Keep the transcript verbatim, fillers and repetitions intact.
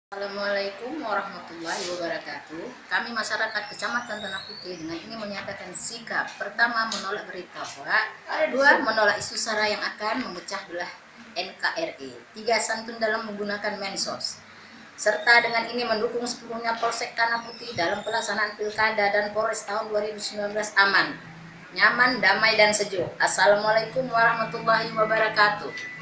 Assalamualaikum warahmatullahi wabarakatuh. Kami masyarakat Kecamatan Tanah Putih dengan ini menyatakan sikap. Pertama, menolak berita hoax. Dua, menolak isu sara yang akan memecah belah N K R I. Tiga, santun dalam menggunakan mensos. Serta dengan ini mendukung sepenuhnya Polsek Tanah Putih dalam pelaksanaan Pilkada dan Polres tahun dua ribu sembilan belas aman, nyaman, damai, dan sejuk. Assalamualaikum warahmatullahi wabarakatuh.